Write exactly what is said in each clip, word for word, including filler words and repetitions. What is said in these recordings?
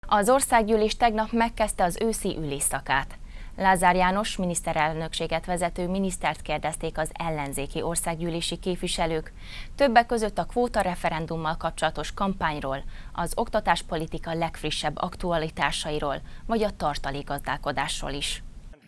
Az országgyűlés tegnap megkezdte az őszi ülésszakát. Lázár János miniszterelnökséget vezető minisztert kérdezték az ellenzéki országgyűlési képviselők, többek között a kvóta referendummal kapcsolatos kampányról, az oktatáspolitika legfrissebb aktualitásairól, vagy a tartalékgazdálkodásról is.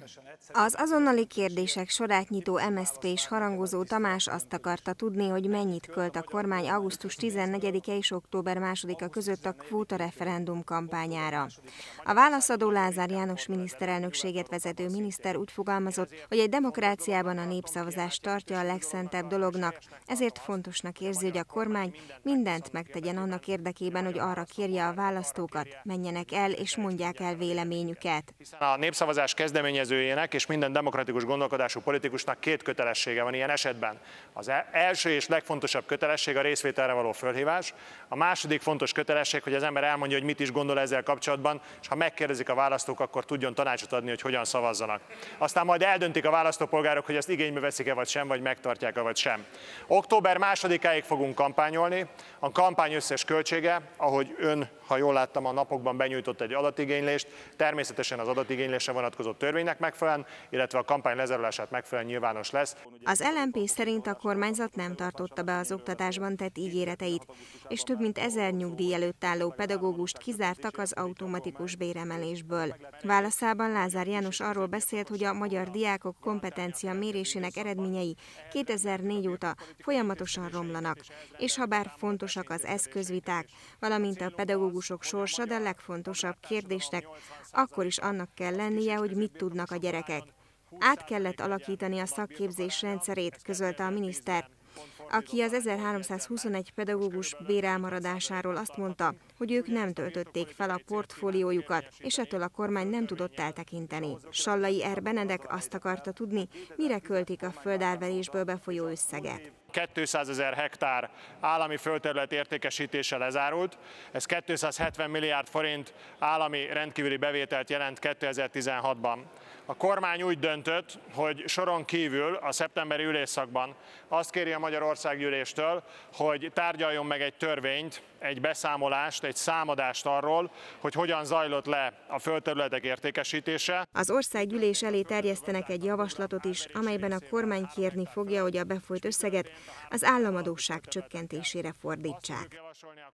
Az azonnali kérdések sorát nyitó em es zé pés harangozó Tamás azt akarta tudni, hogy mennyit költ a kormány augusztus tizennegyedike és október másodika között a kvóta referendum kampányára. A válaszadó Lázár János miniszterelnökséget vezető miniszter úgy fogalmazott, hogy egy demokráciában a népszavazást tartja a legszentebb dolognak, ezért fontosnak érzi, hogy a kormány mindent megtegyen annak érdekében, hogy arra kérje a választókat, menjenek el és mondják el véleményüket. A népszavazás kezdeményezőjének és minden demokratikus gondolkodású politikusnak két kötelessége van ilyen esetben. Az első és legfontosabb kötelesség a részvételre való fölhívás. A második fontos kötelesség, hogy az ember elmondja, hogy mit is gondol ezzel kapcsolatban, és ha megkérdezik a választók, akkor tudjon tanácsot adni, hogy hogyan szavazzanak. Aztán majd eldöntik a választópolgárok, hogy ezt igénybe veszik-e vagy sem, vagy megtartják-e vagy sem. Október másodikáig fogunk kampányolni. A kampány összes költsége, ahogy ön, ha jól láttam, a napokban benyújtott egy adatigénylést, természetesen az adatigénylésre vonatkozó törvénynek megfelelően, illetve a kampány lezárulását megfelelően nyilvános lesz. Az el em pé szerint a kormányzat nem tartotta be az oktatásban tett ígéreteit, és több mint ezer nyugdíj előtt álló pedagógust kizártak az automatikus béremelésből. Válaszában Lázár János arról beszélt, hogy a magyar diákok kompetencia mérésének eredményei kétezer-négy óta folyamatosan romlanak, és ha bár fontosak az eszközviták, valamint a pedagógusok sorsa, de legfontosabb kérdésnek akkor is annak kell lennie, hogy mit tudnak a gyerekek. Át kellett alakítani a szakképzés rendszerét, közölte a miniszter, aki az ezerháromszázhuszonegy pedagógus bérelmaradásáról azt mondta, hogy ők nem töltötték fel a portfóliójukat, és ettől a kormány nem tudott eltekinteni. Sallai R. Benedek azt akarta tudni, mire költik a földárverésből befolyó összeget. kétszázezer hektár állami földterület értékesítése lezárult. Ez kétszázhetven milliárd forint állami rendkívüli bevételt jelent kétezer-tizenhatban. A kormány úgy döntött, hogy soron kívül a szeptemberi ülésszakban azt kéri a Magyar Országgyűléstől, hogy tárgyaljon meg egy törvényt, egy beszámolást, egy számadást arról, hogy hogyan zajlott le a földterületek értékesítése. Az országgyűlés elé terjesztenek egy javaslatot is, amelyben a kormány kérni fogja, hogy a befolyt összeget az államadósság csökkentésére fordítsák.